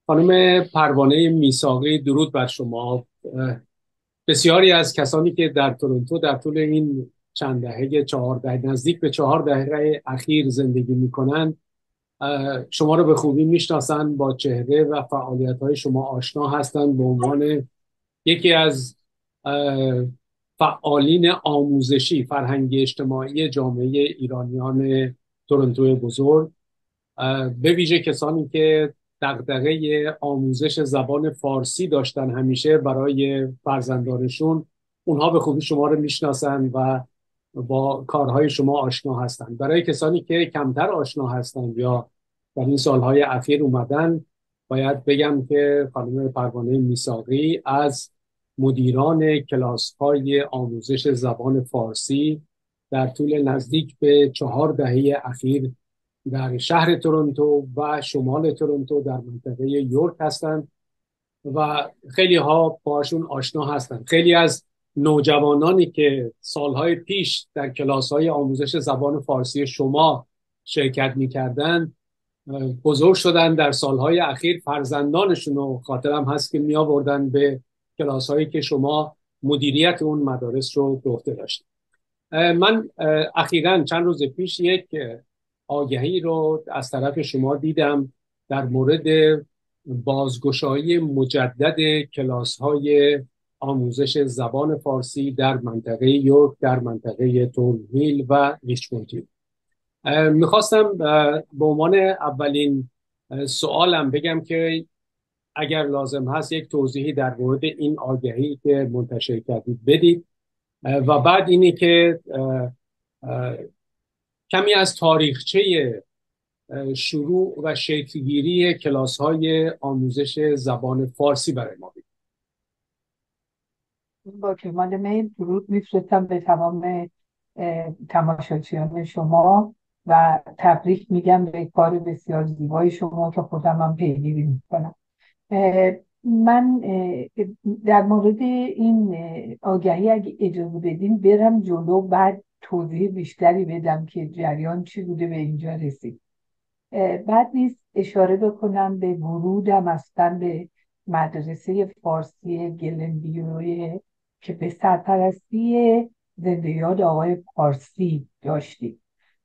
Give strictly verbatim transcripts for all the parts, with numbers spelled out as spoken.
خانم پروانه میساقی، درود بر شما. بسیاری از کسانی که در تورنتو در طول این چند دهه چهار دهه نزدیک به چهار دهه اخیر زندگی میکنند شما رو به خوبی میشناسند، با چهره و فعالیت های شما آشنا هستند به عنوان یکی از اه، فعالین آموزشی فرهنگ اجتماعی جامعه ایرانیان تورنتو بزرگ. به ویژه کسانی که دغدغه آموزش زبان فارسی داشتن همیشه برای فرزندانشون، اونها به خوبی شما رو میشناسن و با کارهای شما آشنا هستند. برای کسانی که کمتر آشنا هستند یا در این سالهای اخیر اومدن، باید بگم که خانم پروانه میساقی از مدیران کلاس های آموزش زبان فارسی در طول نزدیک به چهار دهه اخیر در شهر تورنتو و شمال تورنتو در منطقه یورک هستند و خیلی ها باشون آشنا هستند. خیلی از نوجوانانی که سالهای پیش در کلاس های آموزش زبان فارسی شما شرکت می‌کردند، بزرگ شدن در سالهای اخیر، فرزندانشون رو خاطرم هست که می آوردن به کلاس هایی که شما مدیریت اون مدارس رو به عهده داشتید. من اخیراً چند روز پیش یک آگهی رو از طرف شما دیدم در مورد بازگشایی مجدد کلاس های آموزش زبان فارسی در منطقه یورک، در منطقه تورنهیل و ریچموند هیل. میخواستم به عنوان اولین سوالم بگم که اگر لازم هست یک توضیحی در مورد این آگهی که منتشر کردید بدید، و بعد اینی که کمی از تاریخچه شروع و شکلگیری کلاس های آموزش زبان فارسی برای ما بگید. با کمال میل درود میفرستم به تمام تماشاچیان شما و تبریک میگم به کار بسیار زیبای شما که خودم هم پیگیری میکنم. من در مورد این آگهی اگه اجازه بدین برم جلو، بعد توضیح بیشتری بدم که جریان چی بوده به اینجا رسید. بعد نیست اشاره بکنم به ورودم اصلا به مدرسه فارسی گلنبیوی که به سرپرستی زنده یاد آقای پارسی داشتیم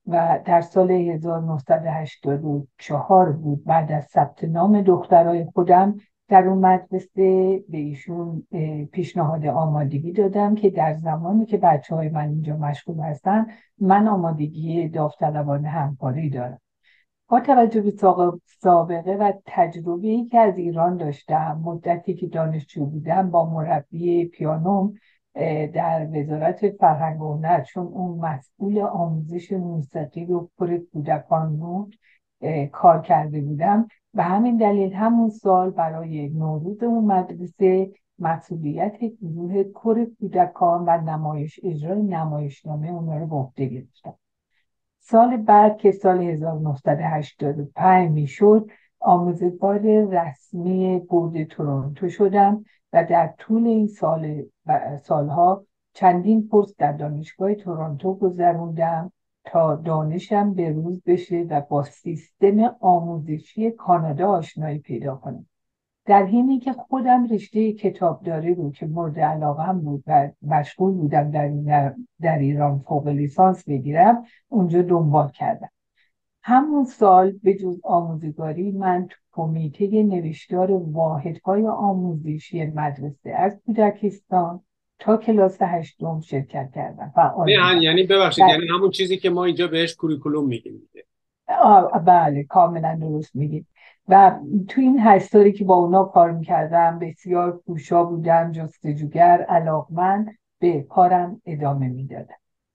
و در سال هزار و نهصد و هشتاد و چهار بود. بعد از ثبت نام دخترای خودم در اون مدرسه به ایشون پیشنهاد آمادگی دادم که در زمانی که بچه های من اینجا مشغول هستن من آمادگی داوطلبانه همکاری دارم. با توجه به سابقه و تجربه‌ای که از ایران داشتم، مدتی که دانشجو بودم با مربی پیانوم در وزارت فرهنگ و هنر، چون اون مسئول آموزش موسیقی رو پر کودکان بود، کار کرده بودم و همین دلیل همون سال برای نوروز اون مدرسه مسئولیت گروه پر کودکان و نمایش اجرای نمایشنامه اونها رو به عهده گرفتم. سال بعد که سال هزار و نهصد و هشتاد و پنج میشد، آموزگار رسمی بورد تورنتو شدم و در طول این سال سالها چندین پست در دانشگاه تورنتو گذروندم تا دانشم به روز بشه و با سیستم آموزشی کانادا آشنایی پیدا کنم. در حینی که خودم رشته کتابداری رو که مورد علاقه‌ام بود و مشغول بودم در, در ایران فوق لیسانس بگیرم، اونجا دنبال کردم. همون سال به جز آموزگاری من تو کمیته نوشتار واحدهای آموزشی مدرسه از کودکستان تا کلاس هشتم شرکت کردم، فعال نه بودم. یعنی ببخشید، در... یعنی همون چیزی که ما اینجا بهش کوریکولوم میگیم. آه، بله کاملا درست میگید. و تو این هشت سالی که با اونا کار میکردم بسیار کوشا بودم، جستجوگر، علاقمند، به کارم ادامه میدادم.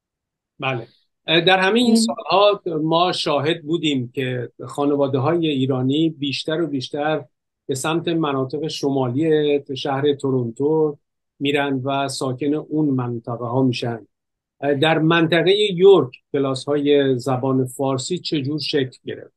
بله. در همه این این سالها ما شاهد بودیم که خانواده های ایرانی بیشتر و بیشتر به سمت مناطق شمالی شهر تورنتو میرن و ساکن اون منطقه ها میشن. در منطقه یورک کلاس های زبان فارسی چجور شکل گرفت؟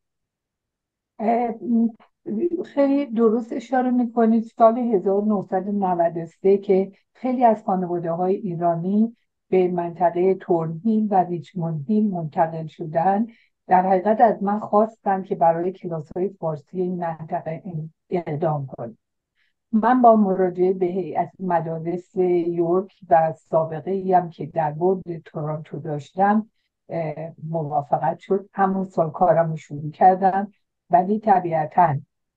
اه، خیلی درست اشاره میکنید. سال هزار و نهصد و نود و سه که خیلی از خانواده های ایرانی به منطقه تورنهیل و ریچموند هیل منتقل شدن، در حقیقت از من خواستن که برای کلاس‌های فارسی این منطقه اقدام کنم. من با مراجعه به هیئت مدارس یورک و سابقه ای هم که در بورد تورنتو داشتم موافقت شد. همون سال کارم رو شروع کردم، ولی طبیعتاً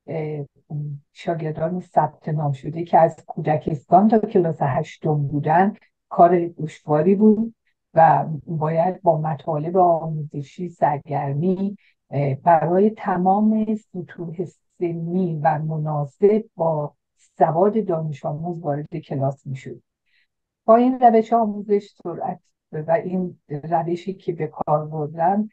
شاگردان ثبت نام شده که از کودکستان تا کلاس هشتم بودن کار دشواری بود و باید با مطالب آموزشی سرگرمی برای تمام سطوح سنی و مناسب با سواد دانش آموز وارد کلاس میشد. با این روش آموزش سرعت و این روشی که به کار بردم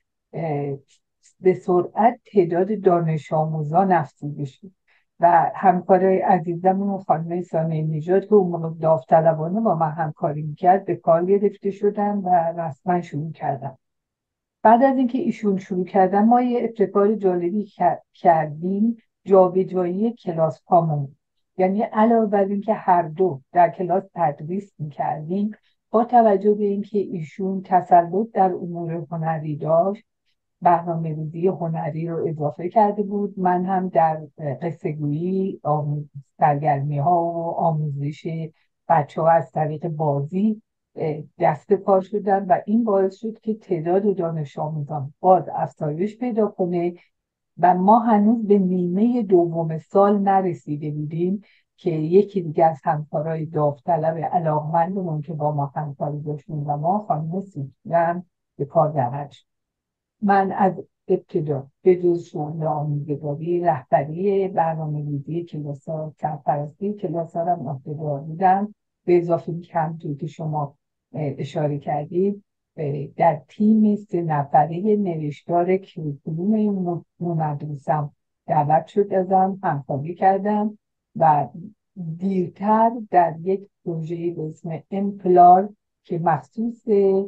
به سرعت تعداد دانش آموزان افزوده شد و همکارای عزیزمون خانم سانه نژاد که اون موقع داوطلبانه با من همکاری میکرد به کار گرفته شدن و رسما شروع کردن. بعد از اینکه ایشون شروع کردن ما یه ابتکار جالبی کردیم، جابجایی کلاس هامون. یعنی علاوه بر اینکه هر دو در کلاس تدریس میکردیم، با توجه به اینکه ایشون تسلط در امور هنری داشت، برنامه‌ریزی هنری رو اضافه کرده بود. من هم در قصه گویی، سرگرمی ها و آموزش بچه ها از طریق بازی دست کار شدن و این باعث شد که تعداد دانش آموزان باز افزایش پیدا کنه و ما هنوز به نیمه دوم سال نرسیده بودیم که یکی دیگه از همکارای داوطلب علاقمندمون که با ما همکاری داشتیم و ما خانم سیدیان به کار درآمد. من از ابتدا به جز شغل آموزگاری، رهبری برنامه‌ریزی کلاس‌ها، سرپرستی کلاس‌ها را عهده‌دار بودم. به اضافه اینکه همونطور که شما اشاره کردید در تیم سه نفره نوشتار کریکولوم مدرسم دعوت شد، ازم همکاری کردم و دیرتر در یک پروژه به اسم امپلار که مخصوص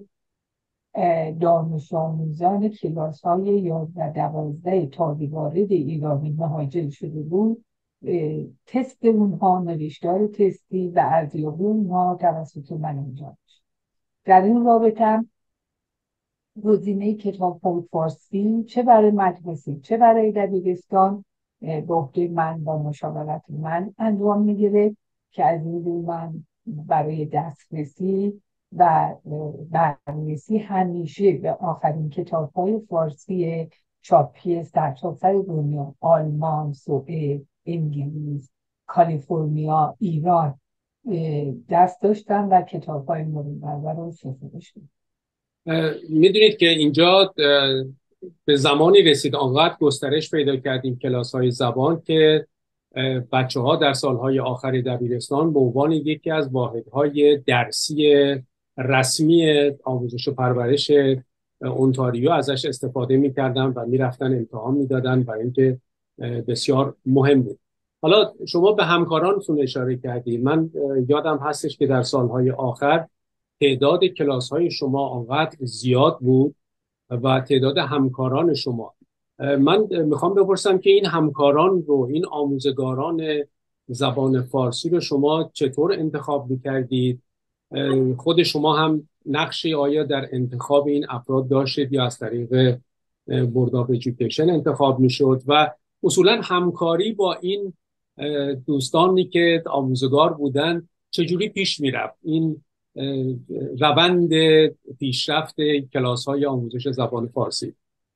دانش آموزان کلاس های یازده دوازده تازه وارد ایرانی مهاجر شده بود، تست اونها، نوشتار تستی و ارزیابی اونها توسط من انجام شد. در این رابطه گزینه کتاب‌های فارسی چه برای مدرسه چه برای دبیرستان به عهده من با مشاورت من انجام میگیره که از این من برای دسترسی و بررسی همیشه به آخرین کتاب‌های فارسی چاپی سرتاسر دنیا، آلمان، سوئد، انگلیس، کالیفرنیا، ایران دست داشتم و کتاب‌های مورد نظر رو استفاده شدم. میدونید که اینجا به زمانی رسید، آنقدر گسترش پیدا کردیم کلاس های زبان که بچه ها در سالهای آخر دبیرستان به عنوان یکی از واحدهای درسی رسمی آموزش و پرورش اونتاریو ازش استفاده میکردن و میرفتن امتحان میدادن برای اینکه بسیار مهم بود. حالا شما به همکارانتون اشاره کردید. من یادم هستش که در سالهای آخر تعداد کلاس های شما آنقدر زیاد بود و تعداد همکاران شما. من میخوام بپرسم که این همکاران رو، این آموزگاران زبان فارسی رو شما چطور انتخاب میکردید؟ خود شما هم نقشی آیا در انتخاب این افراد داشتید یا از طریق بورد آف ایژوکیشن انتخاب میشد؟ و اصولا همکاری با این دوستانی که آموزگار بودن چجوری پیش میرفت؟ این روند پیشرفت کلاس های آموزش زبان فارسی.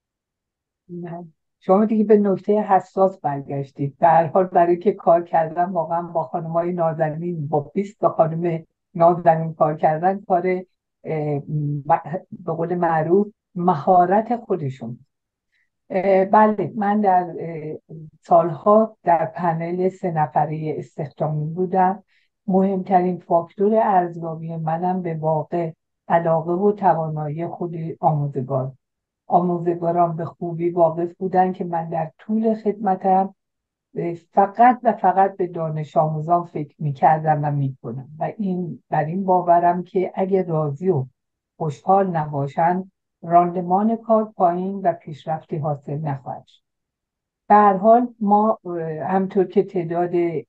شما دیگه به نکته حساس برگشتید. به هر حال برای که کار کردن واقعا با خانم‌های نازنین، با بیست تا خانم نازنین کار کردن کار به قول معروف مهارت خودشون. بله، من در سالها در پنل سه نفره استخدامی بودم. مهمترین فاکتور ارزیابی منم به واقع علاقه و توانایی خود آموزگار. آموزگاران به خوبی واقف بودن که من در طول خدمتم فقط و فقط به دانش آموزان فکر می‌کردم و می‌کنم و این بر این باورم که اگه راضی و خوشحال نباشن راندمان کار پایین و پیشرفتی حاصل نخواهد شد. به هر حال ما همطور که تعداد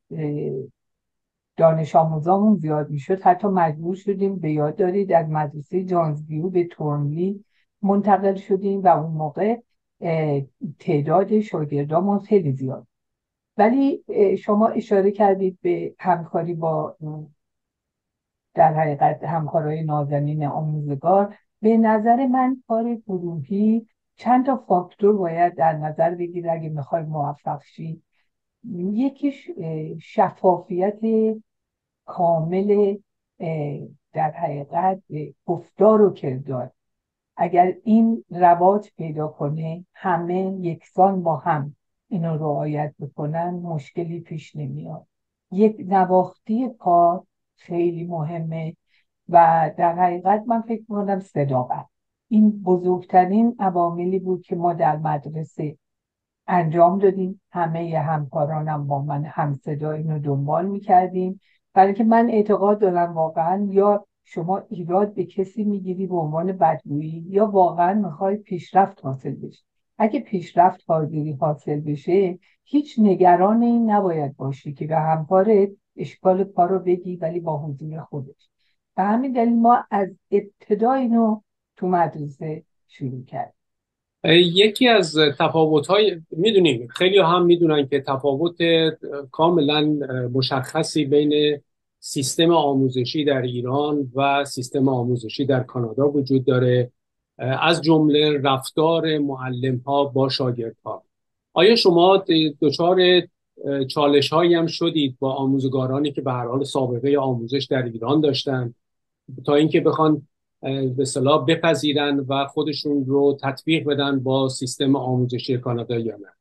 دانش آموزامون زیاد میشد حتی مجبور شدیم، به یاد دارید، از مدرسه جانزگیو به تورنلی منتقل شدیم و اون موقع تعداد شاگردامون خیلی زیاد. ولی شما اشاره کردید به همکاری با در حقیقت همکارای نازنین آموزگار. به نظر من کار گروهی چند تا فاکتور باید در نظر بگیره اگه میخوای موفق شی. یکیش شفافیت کامل در حقیقت گفتار و کردار. اگر این رباط پیدا کنه، همه یکسان با هم اینو رعایت بکنن، مشکلی پیش نمیاد. یک نواختی کار خیلی مهمه و در حقیقت من فکر می‌کنم صداقت این بزرگترین عواملی بود که ما در مدرسه انجام دادیم. همه همکارانم با من همصدا اینو دنبال میکردیم، برای که من اعتقاد دارم واقعا یا شما ایراد به کسی میگیری به عنوان بدگویی یا واقعا میخوای پیشرفت حاصل بشه. اگه پیشرفت حاضری حاصل بشه، هیچ نگران این نباید باشی که به همکارت اشکال کار رو بگی ولی با حضور خودش. به همین دلیل ما از ابتدا اینو تو مدرسه شروع کردیم. یکی از تفاوت‌های، میدونیم خیلی هم میدونن که تفاوت کاملا مشخصی بین سیستم آموزشی در ایران و سیستم آموزشی در کانادا وجود داره، از جمله رفتار معلم‌ها با شاگردها. آیا شما دچار چالش هایی هم شدید با آموزگارانی که به هر حال سابقه آموزش در ایران داشتن تا اینکه بخوان به اصطلاح بپذیرن و خودشون رو تطبیق بدن با سیستم آموزشی کانادا یا نه؟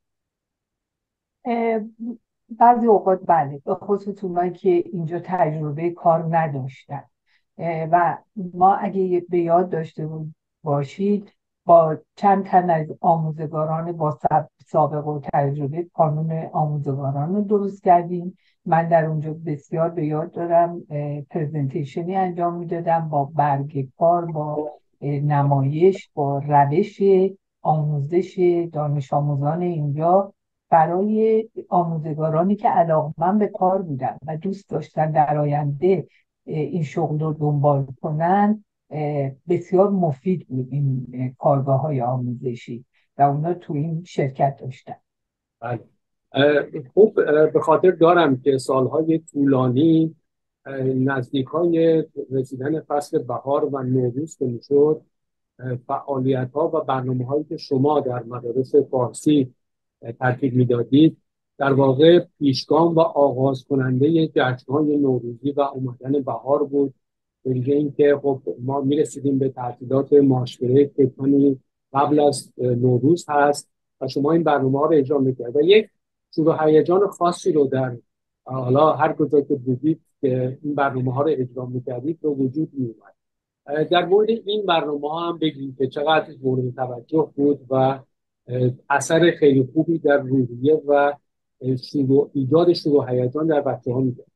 بعضی اوقات بله، به خصوص اونایی که اینجا تجربه کار نداشتن. و ما اگه به یاد داشته باشید با چند تن از آموزگاران با سابقه و تجربه قانون آموزگاران رو درست کردیم. من در اونجا بسیار به یاد دارم پرزنتیشنی انجام میدادم با برگ کار، با نمایش، با روش آموزش دانش آموزان اینجا برای آموزگارانی که علاقمند به کار بودن و دوست داشتن در آینده این شغل رو دنبال کنن. بسیار مفید بود این کارگاه های آموزشی و اونا تو این شرکت داشتن. بله. خوب به خاطر دارم که سالهای طولانی نزدیک های رسیدن فصل بهار و نوروز که میشد، فعالیت ها و برنامه هایی که شما در مدارس فارسی ترتیب میدادید در واقع پیشگام و آغاز کننده جشن های نوروزی و اومدن بهار بود. به اینکه خب ما میرسیدیم به تعطیلات ماشبره که قبل از نوروز هست و شما این برنامه ها رو اجرا میکرد و یک شور و هیجان خاصی رو در حالا هر کجا که بودید که این برنامه ها رو اجرا میکردید به وجود میومد. در مورد این برنامه ها هم بگیم که چقدر مورد توجه بود و اثر خیلی خوبی در روحیه و شروع ایجاد شروع و هیجان در بچه ها میده.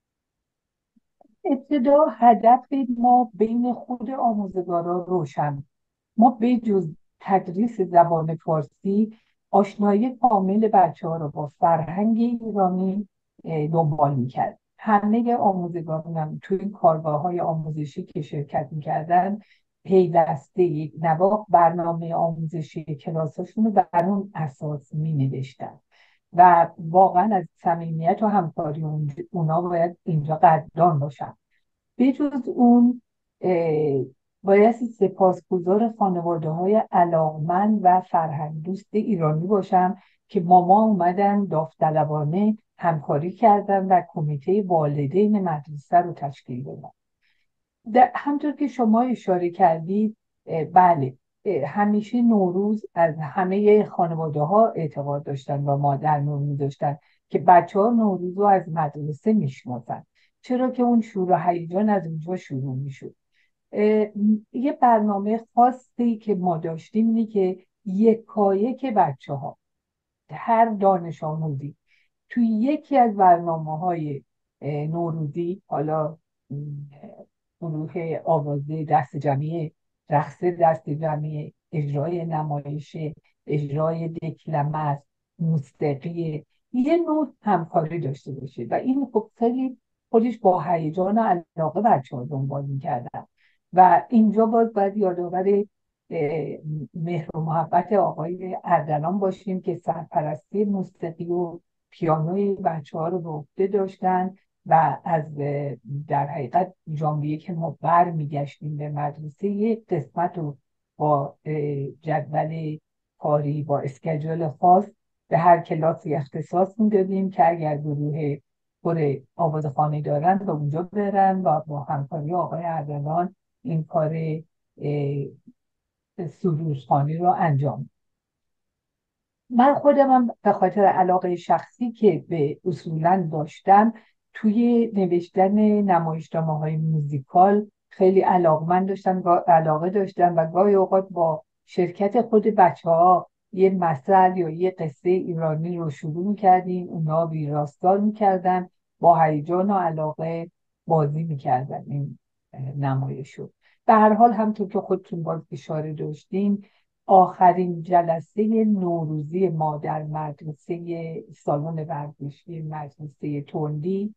ابتدا هدف ما بین خود آموزگاران روشن. ما به جز تدریس زبان فارسی آشنایی کامل بچه ها رو با فرهنگ ایرانی دنبال میکرد. همه آموزگاران هم توی این کارگاه های آموزشی که شرکت میکردن پیوسته یک نواخت برنامه آموزشی کلاساشون رو بر اون اساس می نوشتن و واقعا از صمیمیت و همکاری اونا باید اینجا قدردان باشن. به جز اون بایستی سپاسگزار خانواده های علاقمند و فرهنگ دوست ایرانی باشم که ماما اومدن داوطلبانه همکاری کردن و کمیته والدین مدرسه رو تشکیل دادن. همطور که شما اشاره کردید، بله همیشه نوروز از همه خانواده ها اعتقاد داشتن و مادر نوروز داشتن که بچه ها نوروز رو از مدرسه میشناسن، چرا که اون شور و هیجان از اونجا شروع میشد. یه برنامه خاصی که ما داشتیم اینه که یکایک بچه ها هر دانش آموزی توی یکی از برنامه های نوروزی، حالا گروه آوازه دست جمعی، رقص دست جمعی، اجرای نمایش، اجرای دکلمه، موسیقی، یه نوع همکاری داشته باشه و این خب خیلی خودش با هیجان و علاقه بچه ها دنبال می‌کردن. و اینجا باز باید یادآور مهر و محبت آقای اردلان باشیم که سرپرستی موسیقی و پیانوی بچه ها رو به عهده داشتن و از در حقیقت ژانویه که ما بر میگشتیم به مدرسه یک قسمت رو با جدول کاری با اسکیجول خاص به هر کلاسی اختصاص میدادیم که اگر گروه پر آوازخوانی دارن به اونجا برن و با همکاری آقای اردلان این کار سروشخوانی رو انجام. من خودم به خاطر علاقه شخصی که به اصولا داشتم توی نوشتن نمایشنامه‌های موزیکال خیلی علاقمند داشتم علاقه داشتم و گاهی اوقات با شرکت خود بچه ها یه مثل یا یه قصه ایرانی رو شروع می‌کردیم، اونا ویراستار می‌کردن، با هیجان و علاقه بازی می‌کردن این نمایش رو. به هر حال همونطور که خودتون باز اشاره داشتین، آخرین جلسه نوروزی ما در مدرسه سالن ورزشی مدرسه تندی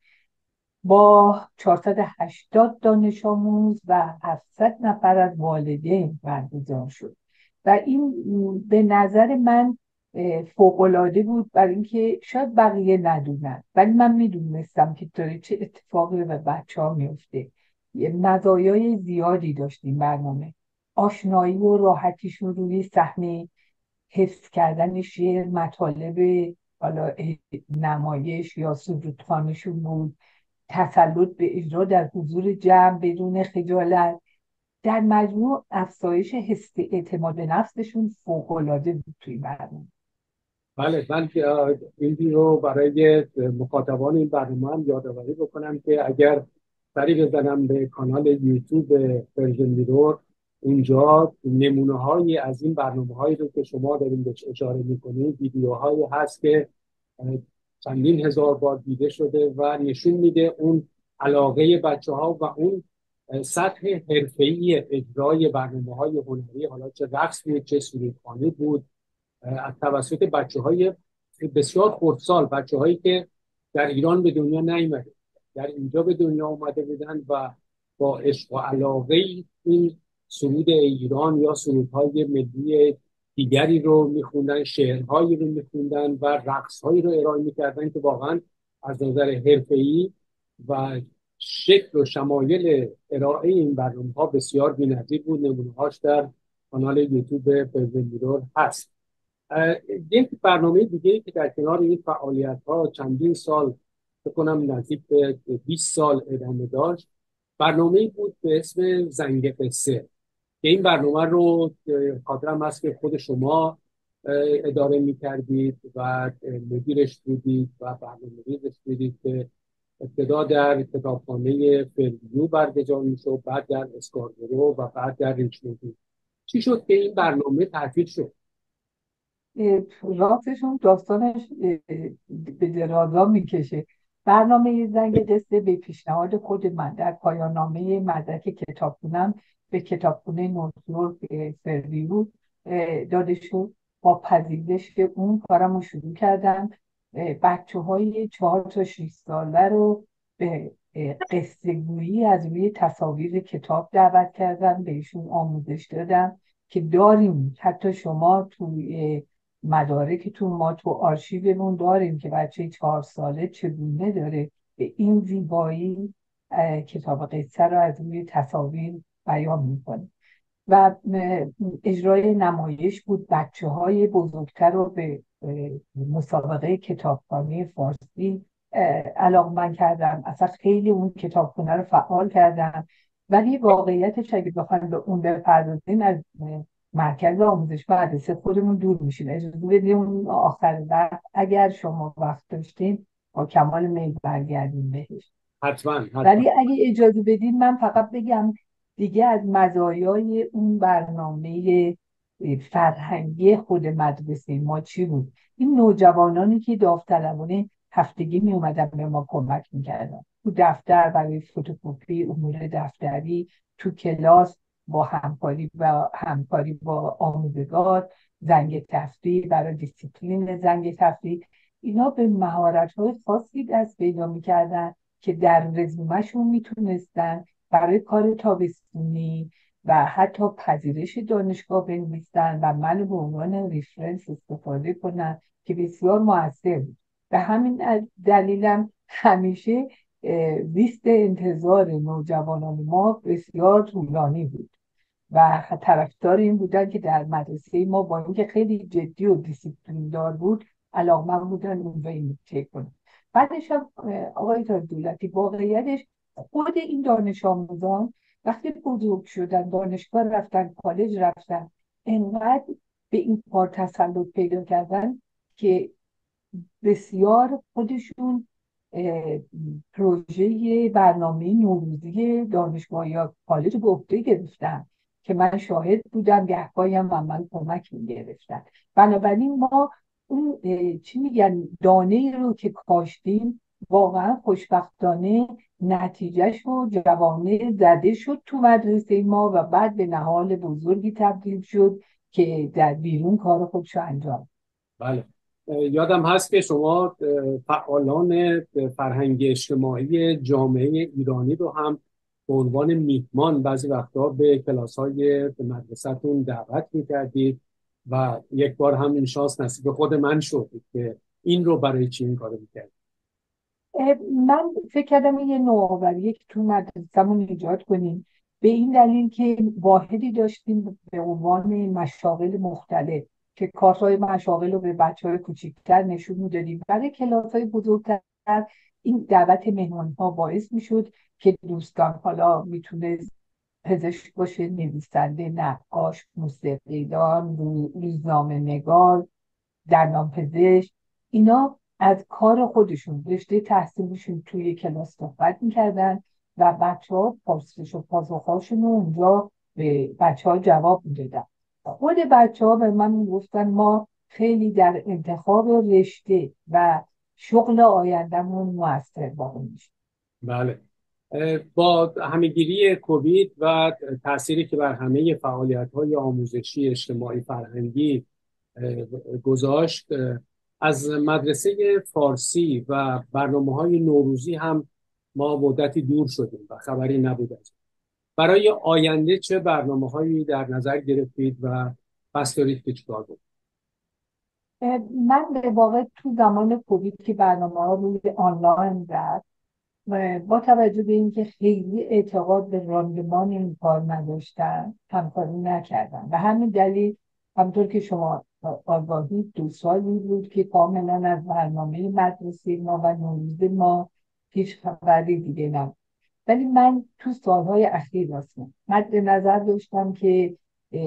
با چهارصد و هشتاد دانش آموز و هفتصد نفر از والدین برگزار شد و این به نظر من فوق‌العاده بود، برای اینکه شاید بقیه ندونن ولی من میدونستم که داره چه اتفاقی به بچه ها میفته. مزایای زیادی داشتیم برنامه، آشنایی و راحتیشون روی صحنه، حفظ کردن شعر، مطالب حالا نمایش یا سرودخوانشون بود، تسلط به اجرا در حضور جمع بدون خجالت. در مجموع افزایش حس اعتماد به نفسشون فوق‌العاده بود توی برنامه. بله، من این رو برای مخاطبان این برنامه هم یادآوری بکنم که اگر سری بزنم به کانال یوتیوب پرژن میرور، اونجا نمونه هایی از این برنامه هایی رو که شما دارین بهش اشاره میکنید، ویدیوهایی هست که چندین هزار بار دیده شده و نشون میده اون علاقه بچه ها و اون سطح حرفه‌ای اجرای برنامه های هنری، حالا چه رقص بود چه سرودخوانی بود، از توسط بچه های بسیار خردسال، بچه هایی که در ایران به دنیا نیامده، در اینجا به دنیا اومده بودن و با عشق و علاقه این سرود ایران یا سرودهای ملی دیگری رو میخوندن، شعرهایی رو میخوندن و رقصهایی رو ارائه میکردن که واقعا از نظر حرفه‌ای و شکل و شمایل ارائه این برنامه ها بسیار بی‌نظیر بود. نمونه‌هاش در کانال یوتیوب پرژن میرور هست. یک برنامه دیگه که در کنار این فعالیت ها چندین سال، فکر کنم نزدیک به بیست سال ادامه داشت، برنامه بود به اسم زنگ قصه که این برنامه رو خاطرم هست که خود شما اداره می کردید و مدیرش بودید و برنامه‌ریزش بودید که ابتدا در کتابخانه فرویو برگزار میشد، بعد در اسکاردرو و بعد در ریچموند. چی شد که این برنامه تعطیل شد؟ راستشون داستانش به درازا میکشه. برنامه زنگ قصه به پیشنهاد خود من در پایان نامه مدرک کتابخونم به کتابخونه نورتورک فرویو داده شد. با پذیرش اون کارم رو شروع کردم. بچه های چهار تا شیش ساله رو به قصه گویی از روی تصاویر کتاب دعوت کردم، بهشون آموزش دادم که داریم، حتی شما توی مدارکتون، ما تو آرشیومون داریم که بچه چهار ساله چگونه داره به این زیبایی کتاب قصه رو از روی تصاویر بیان میکنه. و اجرای نمایش بود. بچه های بزرگتر رو به مسابقه کتابخوانی فارسی علاقمند کردم، اصلا خیلی اون کتابخونه رو فعال کردم. ولی واقعیتش اگه بخوایم به اون بپردازیم، از مرکز آموزش مدرسه خودمون دور میشیم. اجازه بدیم اون آخر وقت اگر شما وقت داشتین با کمال میل برگردیم بهش. حتما حتما. ولی اگه اجازه بدین من فقط بگم دیگه از مزایای اون برنامه فرهنگی خود مدرسه ما چی بود. این نوجوانانی که داوطلبانه هفتگی می اومدن به ما کمک میکردن تو دفتر برای فتوکپی امور دفتری، تو کلاس با همکاری و همکاری با آموزگار، زنگ تفریح برای دیسیپلین زنگ تفریح. اینا به مهارت‌های خاصی دست پیدا میکردن که در رزومهشون میتونستن برای کار تابستونی و حتی پذیرش دانشگاه بنویسن و من به عنوان ریفرنس استفاده کنن که بسیار موثر بود. به همین دلیلم همیشه لیست انتظار نوجوانان ما بسیار طولانی بود و طرفدار این بودن که در مدرسه ما با اینکه خیلی جدی و دیسیپلین دار بود علاقمند بودن اون رو ایمیته کنن. بعدش هم آقای تاج دولتی، واقعیتش خود این دانش آموزان وقتی بزرگ شدن، دانشگاه رفتن، کالج رفتن، انقدر به این کار تسلط پیدا کردن که بسیار خودشون پروژه برنامه نوروزی دانشگاه یا کالج به عهده گرفتن که من شاهد بودم، گهگاهی هم من کمک می‌گرفتن. بنابراین ما اون چی میگن دانه ای رو که کاشتیم واقعا خوشبختانه نتیجهش رو جوانه زده شد تو مدرسه ما و بعد به نهال بزرگی تبدیل شد که در بیرون کار خودش رو انجام. بله، یادم هست که شما فعالان فرهنگ اجتماعی جامعه ایرانی رو هم به عنوان میهمان بعضی وقتا به کلاس‌های مدرسه‌تون دعوت می‌کردید و یک بار هم این شانس نصیب خود من شد که این رو برای چی این کارو می‌کردید. من فکر کردم یه نوآوری که تو مدرسه‌مون ایجاد کنیم، به این دلیل که واحدی داشتیم به عنوان مشاغل مختلف که کارهای مشاغل رو به بچه‌های کوچیک‌تر نشون می‌دادیم. برای کلاس‌های بزرگتر این دعوت مهمان‌ها باعث می‌شد که دوستان، حالا میتونه پزشک باشه، نویسنده، نقاش، موسیقیدان، روزنامه‌نگار، دندانپزشک، اینا از کار خودشون رشته تحصیلشون توی کلاس صحبت میکردن و بچه ها پرسش و پاسخهاشون رو اونجا به بچه ها جواب میدادن. خود بچه ها به من میگفتن ما خیلی در انتخاب رشته و شغل آیندهمون موثر واقع میشه. بله، با همهگیری کووید و تأثیری که بر همه فعالیت‌های آموزشی اجتماعی فرهنگی گذاشت، از مدرسه فارسی و برنامه‌های نوروزی هم ما مدتی دور شدیم و خبری نبود از اون. برای آینده چه برنامه‌هایی در نظر گرفتید و قصد دارید که چیکار کنید؟ من به واقع تو زمان کووید که برنامه ها روی آنلاین رفت و با توجه به اینکه خیلی اعتقاد به راندمان این کار نداشتن، همکاری نکردن. و همین دلیل همطور که شما آگاهی دو سالی بود که کاملا از برنامه مدرسه ما و نوروز ما هیچ خبری دیگه نبود. ولی من تو سالهای اخیر هستم مد نظر داشتم که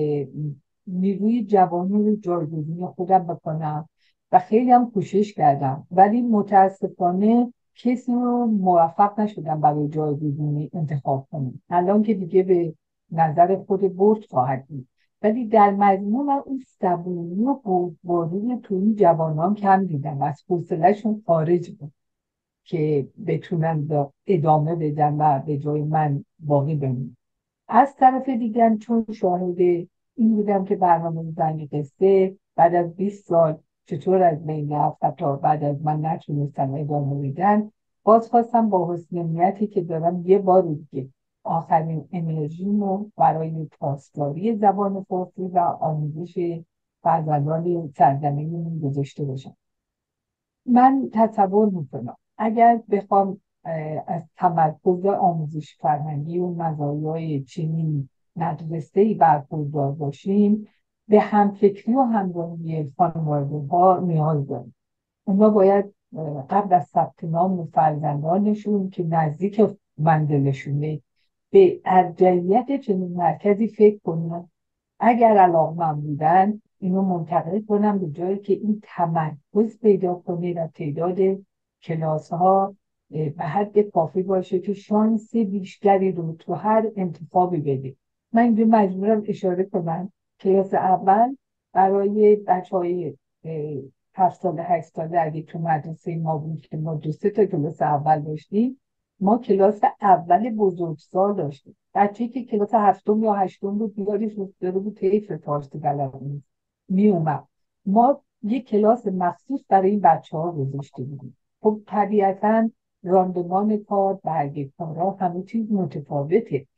نیروی جوانی رو جایگزین خودم بکنم و خیلی هم کوشش کردم، ولی متاسفانه کسی رو موفق نشدم برای جایگزینی انتخاب کنم. الان که دیگه به نظر خود برد خواهد بود، ولی در مجموع من اون صبوری و بردباری تو این جوانان کم دیدم، از حوصله‌شون خارج بود که بتونن ادامه بدن و به جای من باقی بمونن. از طرف دیگر چون شاهد این بودم که برنامه زنی قصه بعد از بیست سال چطور از بین رفت تا بعد از من نتونستم ادامه بدن، باز خواستم با حسن نیتی که دارم یه بار دیگه آخرین انرژیمو برای پاسداری زبان فارسی و آموزش فرزندان سرزمینمون گذاشته باشم. من تصور میکنم اگر بخوام از تمرکز آموزش فرهنگی و مزایای چنین مدرسه‌ای برخوردار باشیم، به همفکری و همراهی خانواده‌ها نیاز داریم. اونا باید قبل از ثبت نام فرزندانشون که نزدیک منزلشونه به ارجحیت چنین مرکزی فکر کنن. اگر علاقه‌مند بودن اینو منتقل کنم به جایی که این تمرکز پیدا کنه و تعداد کلاس ها به حد کافی باشه که شانس بیشتری رو تو هر انتخابی بده. من اینجا مجبورم اشاره کنم کلاس اول برای بچه های هفت ساله هشت ساله اگه تو مدرسه ما بود که ما دو سه تا کلاس اول داشتیم، ما کلاس اول بزرگسال داشتیم. بچه‌ای که کلاس هفتم یا هشتم بود بیاریش داره بود طیف فارسی بلد نیست می اومد، ما یک کلاس مخصوص برای این بچه ها گذاشته بودیم. خب طبیعتا راندمان کار، برگ کارا، همه چیز متفاوته.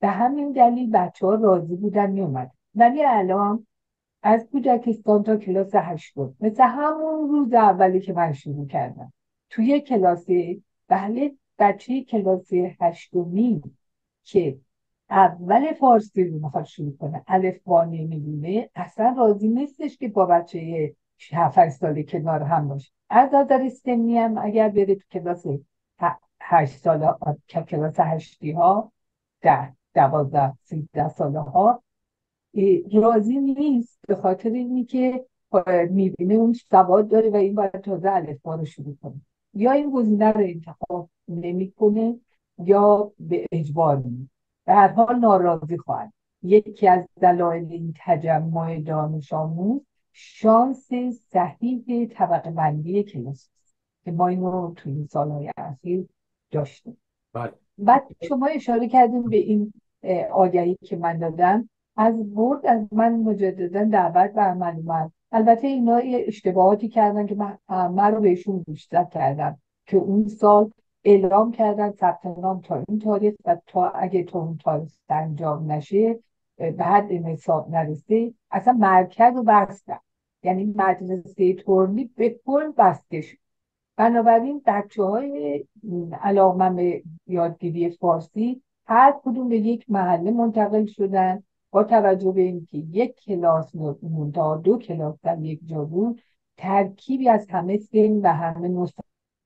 به همین دلیل بچه ها راضی بودن میومد. ولی الان از کودکستان تا کلاس هشتم مثل همون روز اولی که من شروع کردم توی کلاس، بله بچه کلاس هشتمی که اول فارسی رو میخواد شروع کنه، الف با نمیدونه، اصلا راضی نیستش که با بچه هفت هشت ساله کنار هم باشه. از نظر سنی هم اگر بره تو کلاس ه- هشت ساله، کلاس هشتی ها، ده دوازده سیزده ساله ها راضی نیست، به خاطر اینی که میبینه اون سواد داره و این باید تازه الفبا رو شروع کنه. یا این گزینه رو انتخاب نمیکنه یا به اجبار میده. به هر حال ناراضی خواهد. یکی از دلایل این تجمع دانش آموز شانس صحیح طبقه بندی کلاس است که ما اینو توی این سالهای اخیر داشتیم. بله. بعد شما اشاره کردیم به این آگهی که من دادم، از برد از من مجددا دعوت بر من اومد. البته اینا یه اشتباهاتی کردن که من, من رو بهشون گوشزد کردم که اون سال اعلام کردن ثبت نام تا این تاریخ و تا اگه تا اون تاریخ انجام نشه بعد این حساب نرسه اصلا مرکز رو بستن، یعنی مدرسه ترمی به کل بسته شد. بنابراین بچه های علاقمند به یادگیری فارسی هر کدوم به یک محله منتقل شدن با توجه به اینکه یک کلاس تا دو کلاس در یک جا بود، ترکیبی از همه سن و همه نسل.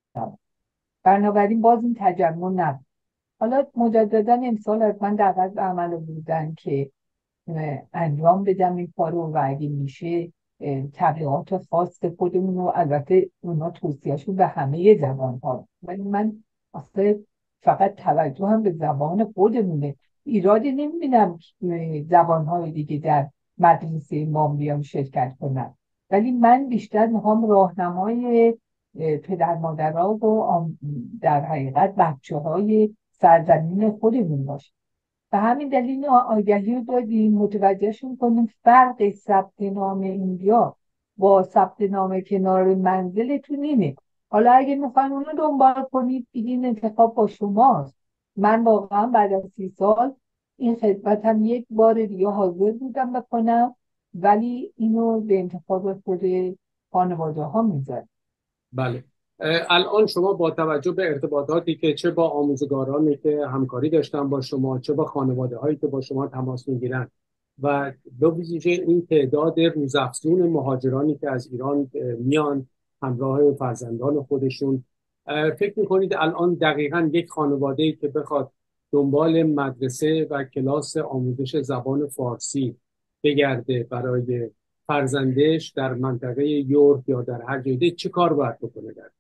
بنابراین باز این تجمع نبود. حالا مجددا امسال از من دعوت به عمل بودن که انجام بدم این کارو و اگه میشه تبلیغات خاص خودمون رو، البته اونا توصیهشون به همه زبان ها، ولی من اصلا فقط توجه هم به زبان خودمونه. ایرادی نمیبینم زبان های دیگه در مدرسه ما بیان شرکت کنن، ولی من بیشتر میخوام راهنمای پدر مادرها و در حقیقت بچه های سرزمین خودمون باشه. به همین دلیل آگهی رو دادیم، متوجهشون کنیم فرق ثبت نام اینجا با ثبت نام کنار منزلتون اینه. حالا اگه میخواین اونو دنبال کنید این انتخاب با شماست. من واقعا بعد از سی سال این خدمتم یک بار دیگه حاضر بودم بکنم، ولی اینو به انتخاب خود خانواده ها میذارم. بله. الان شما با توجه به ارتباطاتی که چه با آموزگارانی که همکاری داشتن با شما، چه با خانواده هایی که با شما تماس میگیرن و به ویژه این تعداد روزافزون مهاجرانی که از ایران میان همراه فرزندان خودشون، فکر میکنید الان دقیقاً یک خانواده که بخواد دنبال مدرسه و کلاس آموزش زبان فارسی بگرده برای فرزندش در منطقه یورک یا در هر جای چی کار باید بکنه؟ در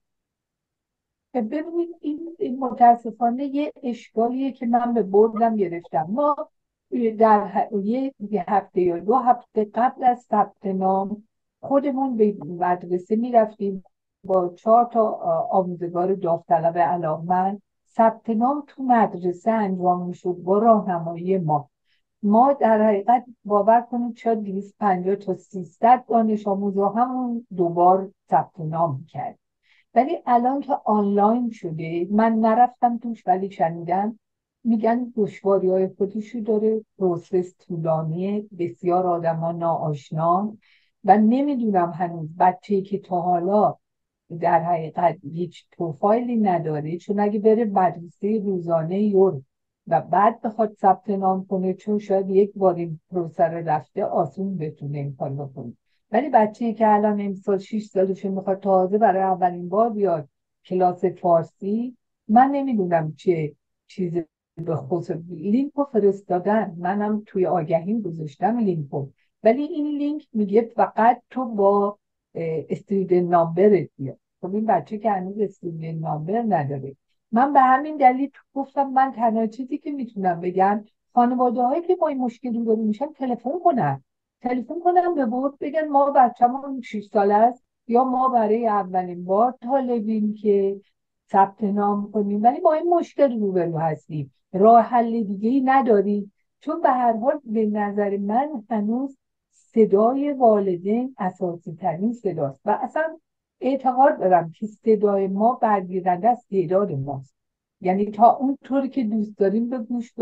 ببینید این متاسفانه یه اشکالیه که من به بردم گرفتم. ما در یه هفته یا دو هفته قبل از ثبت نام خودمون به مدرسه میرفتیم با چهار تا آموزگار داوطلب علاقمند. ثبت نام تو مدرسه انجام میشد با راهنمایی ما. ما در حقیقت باور کنید شاید دویست و پنجاه تا سیصد دانش آموز رو همون دوبار ثبت نام کرد. ولی الان که آنلاین شده من نرفتم توش، ولی شنیدم میگن دشواری های خودشو داره، پروسس طولانیه، بسیار آدم ها ناآشنا و نمیدونم هنوز بچه‌ای که تا حالا در حقیقت هیچ پروفایلی نداره، چون اگه بره مدرسه روزانه یورک و بعد بخواد ثبت نام کنه، چون شاید یک بار این پروسه رو رفته، آسون بتونه این کار بکنه. ولی بچه‌ای که الان امسال شش سالشه میخواد تازه برای اولین بار بیاد کلاس فارسی، من نمیدونم چه چیزی به خصوص لینکو فرستادن، منم توی آگهی گذاشتم لینکو، ولی این لینک میگه فقط تو با استودنت نامبرت بیاد. خب این بچه که هنوز استودنت نامبر نداره. من به همین دلیل گفتم من تنها چیزی که میتونم بگم خانواده هایی که با این مشکلی رو میشن تلفن کنن تلفن کنن به برد بگن ما بچه‌مون شش ساله است یا ما برای اولین بار طالبیم که ثبت نام کنیم ولی با این مشکل روبرو هستیم، راه حل دیگه ای نداریم. چون به هر حال به نظر من هنوز صدای والدین اساسی ترین صداست و اصلا اعتقاد دارم که صدای ما برگیرنده از تعداد ماست. یعنی تا اون طوری که دوست داریم به گوش بدیم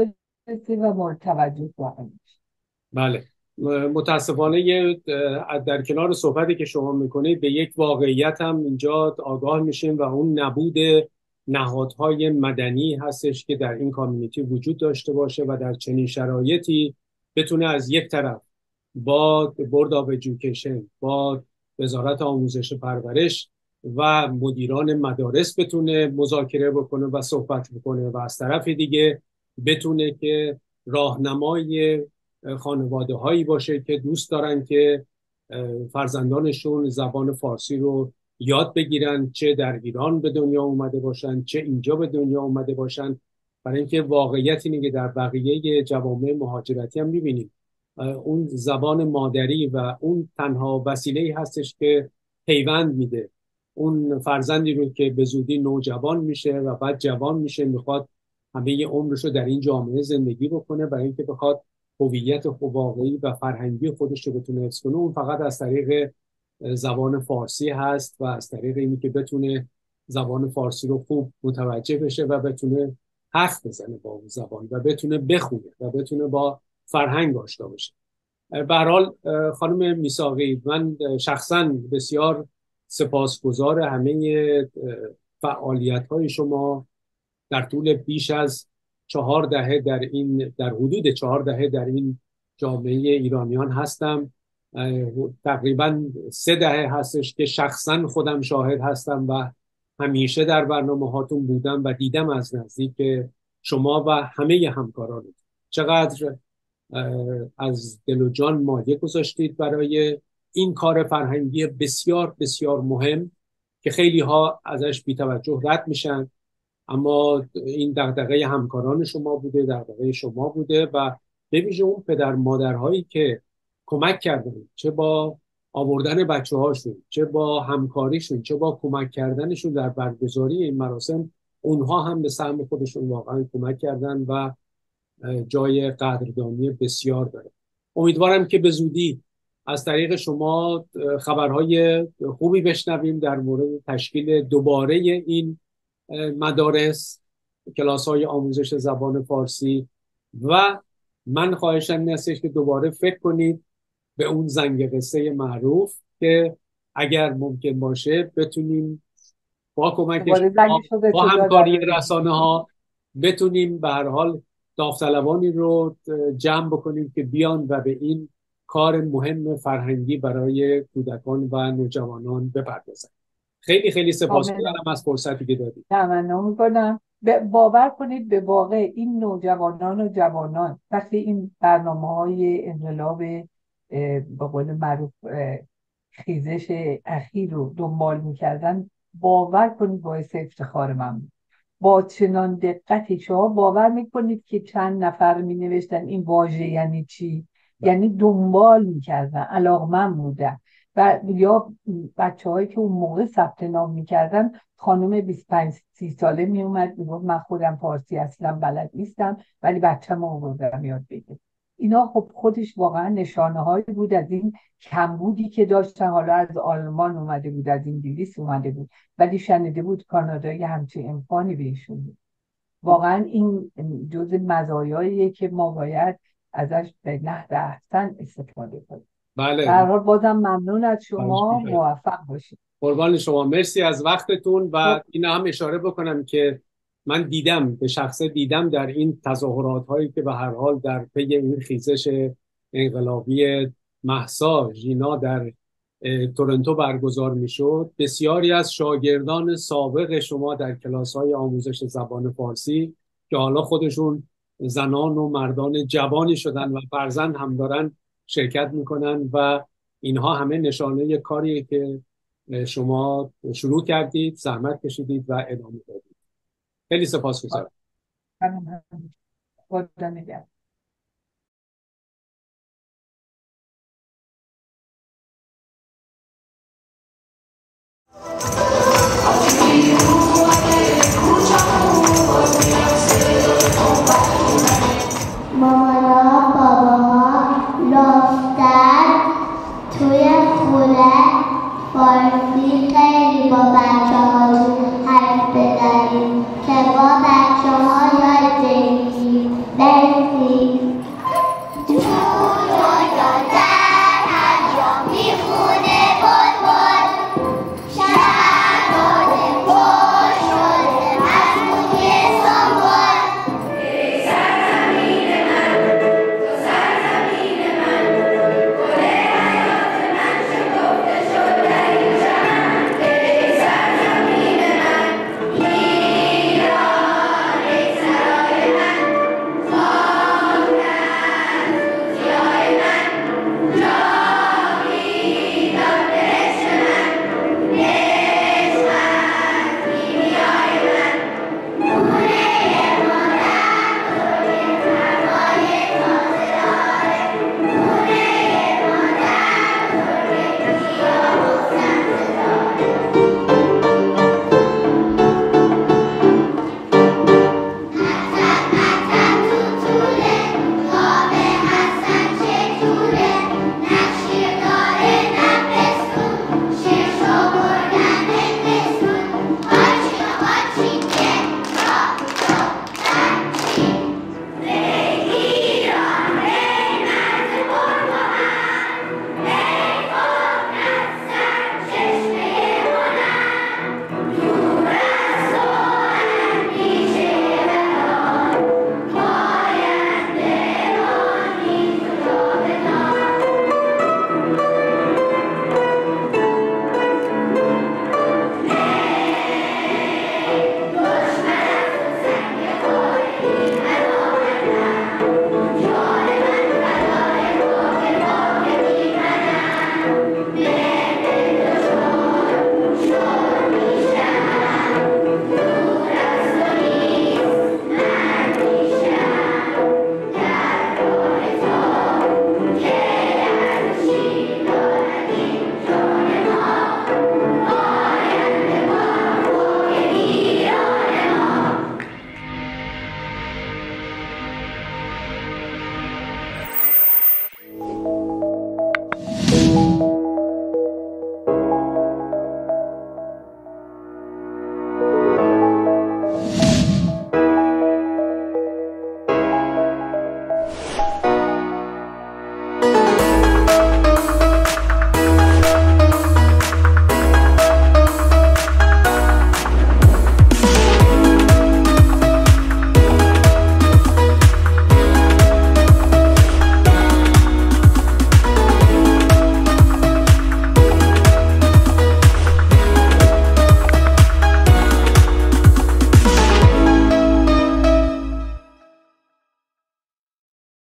و مورد توجه واقع میشه. بله. متاسفانه یه در کنار صحبتی که شما میکنید به یک واقعیت هم اینجا آگاه میشیم و اون نبود نهادهای مدنی هستش که در این کامیونیتی وجود داشته باشه و در چنین شرایطی بتونه از یک طرف با بورد آف ایژوکیشن، با وزارت آموزش و پرورش و مدیران مدارس بتونه مذاکره بکنه و صحبت بکنه و از طرف دیگه بتونه که راهنمای خانواده هایی باشه که دوست دارن که فرزندانشون زبان فارسی رو یاد بگیرن، چه در ایران به دنیا اومده باشن چه اینجا به دنیا اومده باشن. برای اینکه واقعیت اینه که در بقیه جوامع مهاجرتی هم میبینیم اون زبان مادری و اون تنها وسیله‌ای هستش که پیوند میده اون فرزندی رو که به زودی نوجوان میشه و بعد جوان میشه، میخواد همه عمرش رو در این جامعه زندگی بکنه، برای اینکه بخواد هویت واقعی و فرهنگی خودش رو بتونه حفظ کنه. اون فقط از طریق زبان فارسی هست و از طریق اینی که بتونه زبان فارسی رو خوب متوجه بشه و بتونه حرف بزنه با اون زبان و بتونه بخونه و بتونه با فرهنگ آشنا بشه. به هر حال خانم میثاقی، من شخصا بسیار سپاسگزار همه فعالیت های شما در طول بیش از چهار دهه در این در حدود چهار دهه در این جامعه ایرانیان هستم. تقریبا سه دهه هستش که شخصا خودم شاهد هستم و همیشه در برنامه هاتون بودم و دیدم از نزدیک شما و همه همکارانتون چقدر از دل و جان مایه گذاشتید برای این کار فرهنگی بسیار بسیار مهم که خیلی ها ازش بی‌توجه رد میشن، اما این دغدغه همکاران شما بوده، دغدغه شما بوده و به ویژه اون پدر مادرهایی که کمک کردن، چه با آوردن بچه هاشون، چه با همکاریشون، چه با کمک کردنشون در برگزاری این مراسم، اونها هم به سهم خودشون واقعا کمک کردن و جای قدردانی بسیار داره. امیدوارم که به زودی از طریق شما خبرهای خوبی بشنویم در مورد تشکیل دوباره این مدارس، کلاس های آموزش زبان فارسی و من خواهشم این هستش که دوباره فکر کنید به اون زنگ قصه معروف که اگر ممکن باشه بتونیم با کمک شما، با همکاری رسانه ها بتونیم به هر حال داوطلبانی رو جمع بکنیم که بیان و به این کار مهم فرهنگی برای کودکان و نوجوانان بپردازن. خیلی خیلی سپاسگزارم از فرصتی که دادید. تمنا میکنم. باور کنید به واقع این نوجوانان و جوانان وقتی این برنامه‌های انقلاب به قول معروف خیزش اخیر رو دنبال میکردن، باور کنید باعث افتخار من بود. با چنان دقتی شما باور میکنید که چند نفر می نوشتن این واژه یعنی چی؟ یعنی دنبال میکردن، علاقمند بودن. و یا بچه هایی که اون موقع ثبت نام میکردن، خانم بیست و پنج سی ساله میومد میگفت من خودم فارسی اصلا بلد نیستم ولی بچه‌م آوردم یاد بگیره. اینا خب خودش واقعا نشانه هایی بود از این کمبودی که داشتن. حالا از آلمان اومده بود، از انگلیس اومده بود، ولی شنیده بود کانادایی همچین امکانی بهشون بود. واقعا این جز مزایاییه که ما باید ازش به نحو احسن استفاده کنیم. بله. در حال بازم ممنون از شما، موفق باشید. قربان شما، مرسی از وقتتون. و این هم اشاره بکنم که من دیدم، به شخصه دیدم در این تظاهرات هایی که به هر حال در پی این خیزش انقلابی مهسا ژینا در تورنتو برگزار میشد، بسیاری از شاگردان سابق شما در کلاس های آموزش زبان فارسی که حالا خودشون زنان و مردان جوانی شدن و فرزند هم دارن شرکت میکنن و اینها همه نشانه کاریه که شما شروع کردید، زحمت کشیدید و ادامه دادید. خیلی سپاسگزارم. خدا نگهدار.